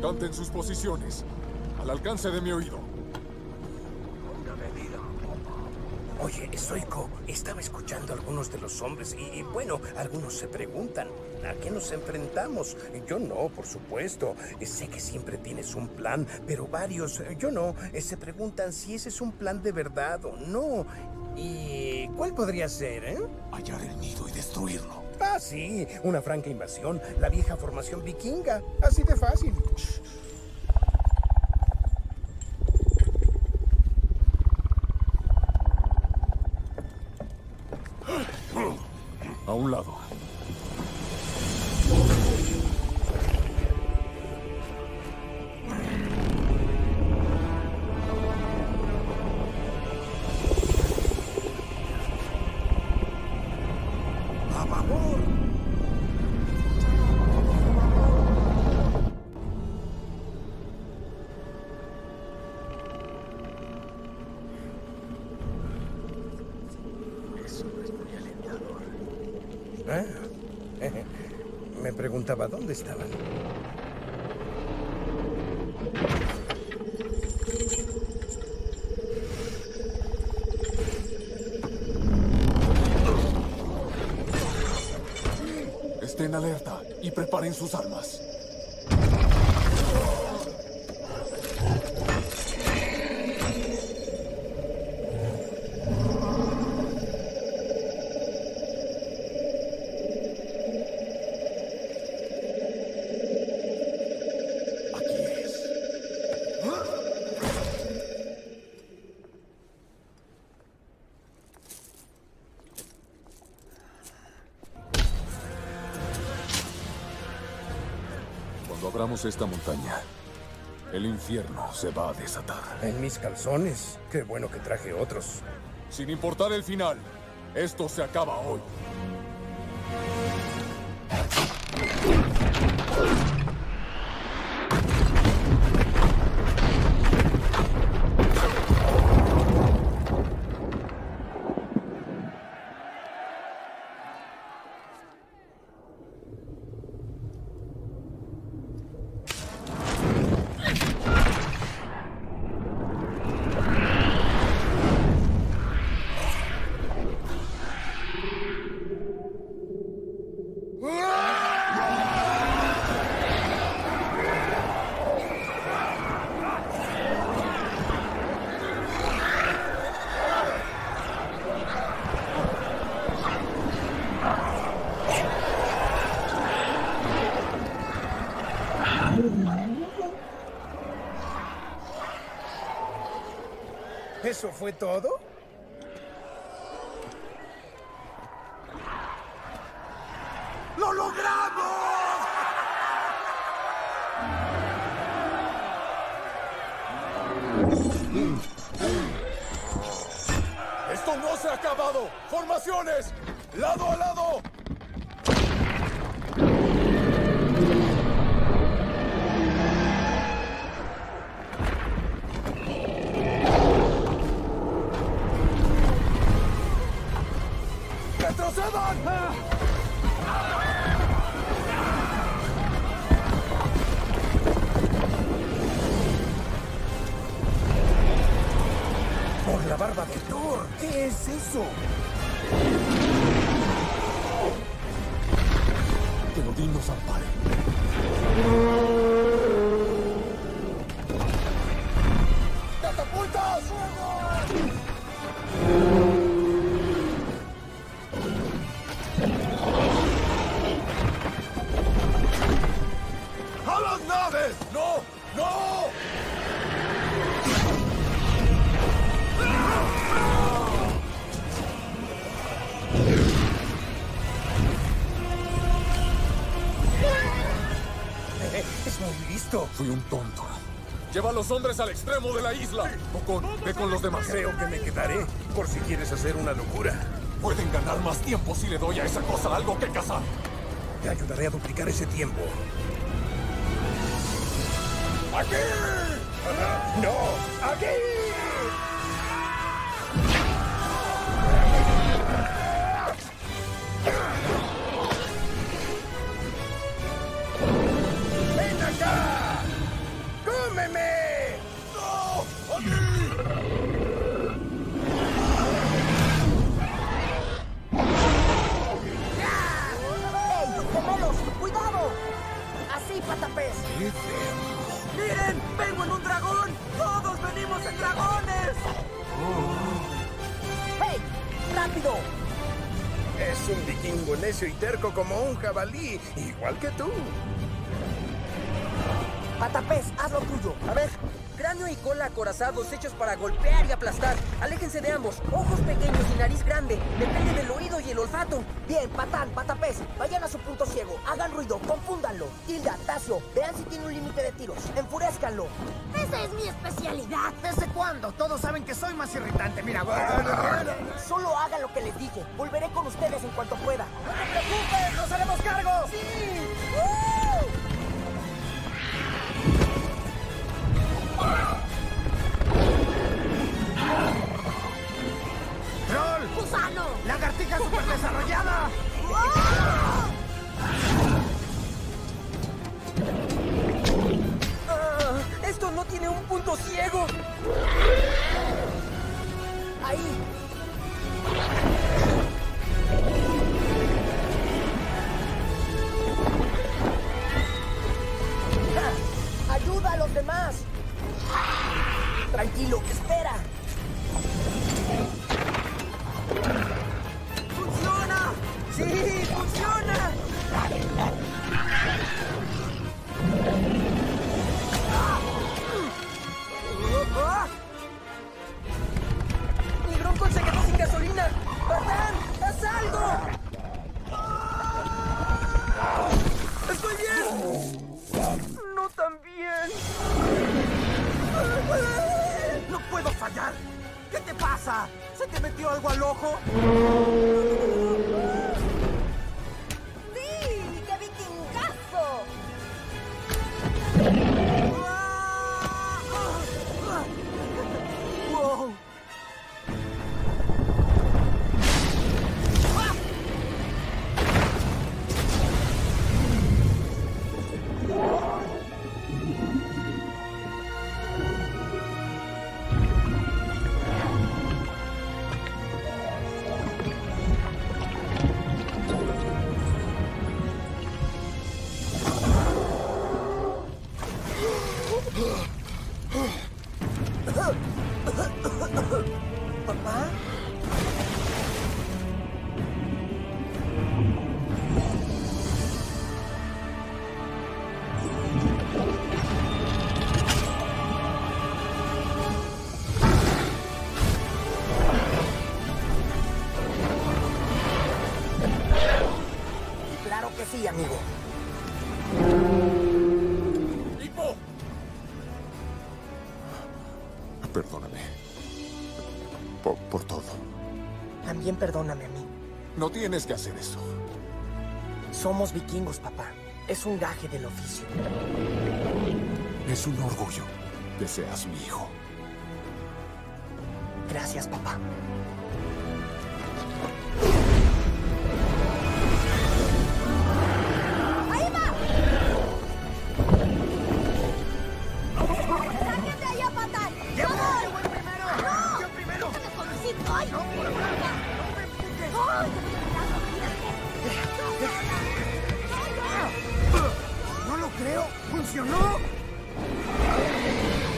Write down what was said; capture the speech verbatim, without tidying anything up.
Canten sus posiciones, al alcance de mi oído. Oye, Zoico, estaba escuchando a algunos de los hombres y, y, bueno, algunos se preguntan, ¿a qué nos enfrentamos? Yo no, por supuesto. Sé que siempre tienes un plan, pero varios, yo no, se preguntan si ese es un plan de verdad o no. ¿Y cuál podría ser, eh? Hallar el nido y destruirlo. Ah, sí, una franca invasión, la vieja formación vikinga, así de fácil. A un lado. ¡A favor! Eso no es muy alentador. Ah, me preguntaba dónde estaban. Estén alerta y preparen sus armas. Cuando abramos esta montaña, el infierno se va a desatar. En mis calzones. Qué bueno que traje otros. Sin importar el final, esto se acaba hoy. ¿Eso fue todo? ¡Lo logramos! ¡Esto no se ha acabado! ¡Formaciones! ¡Lado a lado! ¡Retrocedan! ¡Por la barba de Thor! ¿Qué es eso? Que Odín nos ampare. ¡Catapultas! ¡A las naves! ¡No! ¡No! Es muy listo. Fui un tonto. Lleva a los hombres al extremo de la isla. Ocon, ve con los demás. Creo que me quedaré, por si quieres hacer una locura. Pueden ganar más tiempo si le doy a esa cosa algo que cazar. Te ayudaré a duplicar ese tiempo. ¡Aquí! ¡No! ¡Aquí! ¡Ven acá! rápido! Es un vikingo necio y terco como un jabalí, igual que tú. Patapés, haz lo tuyo. A ver, cráneo y cola acorazados hechos para golpear y aplastar. Aléjense de ambos. Ojos pequeños y nariz grande. Depende del oído y el olfato. Bien, Patán, Patapés, vayan a su punto ciego. Hagan ruido, confúndanlo. Hilda, Tasio, vean si tiene un límite de tiros. Enfurezcanlo. Esa es mi especialidad. ¿Desde cuándo? Todos saben que soy más irritante. Mira. Solo hagan lo que les dije. Volveré con ustedes en cuanto pueda. ¡No te preocupes! ¡Nos haremos cargo! ¡Sí! ¡Uh! ¡Troll! ¡Gusano! ¡Lagartija super desarrollada! Ah, ¡esto no tiene un punto ciego! Ahí. ¡Ja! ¡Ayuda a los demás! Tranquilo, espera. ¡Funciona! ¡Sí, funciona! ¡Ah! ¡Mi bronco se quedó sin gasolina! ¡Patán! ¡Haz algo! ¡Estoy bien! ¡No tan bien! ¡No puedo fallar! ¿Qué te pasa? ¿Se te metió algo al ojo? ¡Sí! ¡Qué vikingazo! ¡Wow! ¿Papá? Claro que sí, amigo. ¡Hippo! Perdóname. Por, por todo. También perdóname a mí. No tienes que hacer eso. Somos vikingos, papá. Es un gaje del oficio. Es un orgullo que seas mi hijo. Gracias, papá. ¡Ahí va! ¡Saquen de allá, Patán! ¡Yo ¡Yo voy! voy! ¡Yo voy primero! ¡No! ¡Yo primero! ¡Te conocí! ¡Ay! ¡No, por favor! ¡No me empujes! ¡Ay! ¡Mírate! ¡No lo creo! ¡Funcionó!